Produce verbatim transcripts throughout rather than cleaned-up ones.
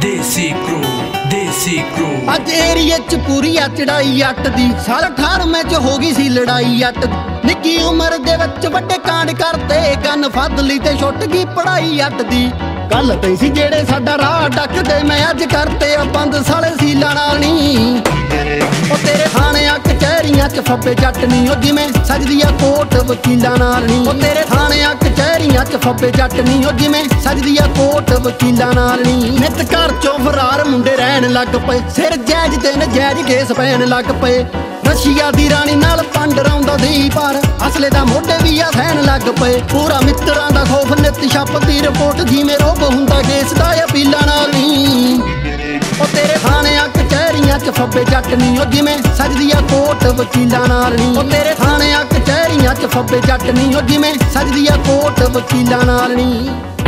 देसी क्रू देसी क्रू अज एरिए च पूरी आ चढ़ाई अट दी साल अठारवें च हो गई सी लड़ाई अट निक्की उम्र दे विच वड्डे कांड करते गन फड़ ली ते छुट गई पढ़ाई अट दी कल ते सी जेड़े साडा राह डकदे मैं अज करते आ बंद साले सीला नाल नी ओ तेरे थाने आ कचहरियां च फब्बे जट नी ओ जिवें सजदी आ कोर्ट वकीलां नाल नी ओ तेरे थाने आ कचहरियां च फब्बे जट नी ओ जिवें सजदी आ कोर्ट वकीलां नाल नी नित घर चों फरार मुंडे रहन लग पए सिर जैज ते नजैज केस पैण लग पए रशिया दी रानी नाल पंड रौंदा दी पर असले दा मोढे भी आ सहन लग पए पूरा मित्तरां दा खौफ नित छपदी रिपोर्ट जिवें रोब हुंदा केस दा अपीलां नाल नी ओ तेरे थाने आ कचहरियां च फब्बे जट नी ओ जिवें सजदी आ कोर्ट वकीलां नाल नी ओ तेरे थाने आ कचहरियां च फब्बे जट नी ओ जिवें सजदी आ कोर्ट वकीलां नाल नी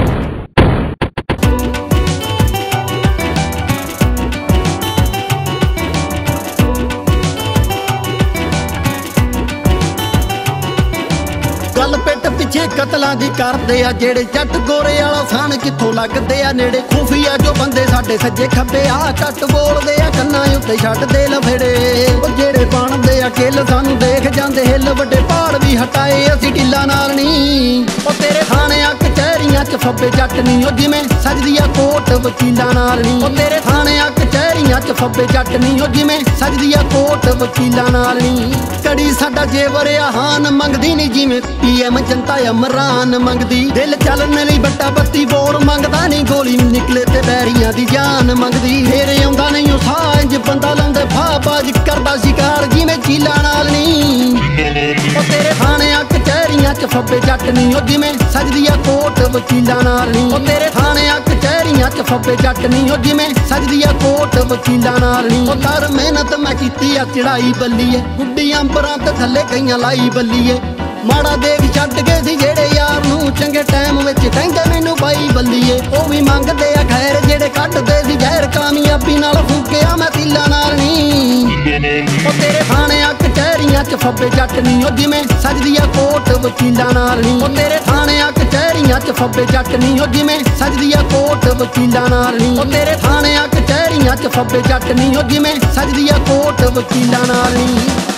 गल पिट पिछे कतलां दी करदे आ जेड़े जट गोरे आला सान कित्थों लगदे आ नेड़े खुफिया जो बंदे साडे सज्जे खब्बे आ कट बोलदे आ कन्नां उत्ते छड्डदे लफेड़े ओ जेड़े बनदे आ किल सानू देख जांदे हिल वड्डे पहाड़ भी हटाए असीं ढिल्ला नाल नी ओ तेरे थाने आ कचहरियां च फब्बे जट नी ओ जिवें सजदी आ कोर्ट वकीलां नाल नी ओ तेरे थाने आ कचहरियां च फब्बे जट नी ओ जिवें सजदी आ कोर्ट वकीलां नाल नी कड़ी साडा जेवर आ हान मंगदी नी जिवें पीएम जनता इमरान मंगदी दिल चलने लई बट्टा बत्ती बोर मंगदा नहीं गोली निकले ते बैरियां दी जान मंगदी फिर आउंदा नहीं ओ साह इंज बंदा लाउंदे फाबाज करदा शिकार जिवें चीला नाल नी ओ तेरे थाने आ कचहरियां च फब्बे जट नी ओ जिवें सजदी आ कोर्ट वकीलां नाल नी ओ तेरे थाने आ कचहरियां च फब्बे जट नी ओ जिवें सजदी आ कोर्ट वकीलां नाल नी ओ कर मेहनत मैं कीती आ चढ़ाई बल्लीए गुड्डी अंबरां ते थल्ले गईयां लाई बल्लीए माड़ा देख छड्ड गए सी जेड़े यार नूं चंगे टाइम विच कहंदे मैनू बाई बल्लीए ओ भी मंगदे आ खैर जेड़े कड्डदे सी जहर कामयाबी नाल फूकिया मैं तिला नाल नी ओ तेरे थाने आ कचहरियां च फब्बे जट नी ओ जिवें सजदी आ कोर्ट वकीलां नाल नी ओ तेरे थाने आ कचहरियां च फब्बे जट नी ओ जिवें सजदी आ कोर्ट वकीलां नाल नी ओ तेरे थाने आ कचहरियां च फब्बे जट नी ओ जिवें सजदी आ कोर्ट वकीलां नाल नी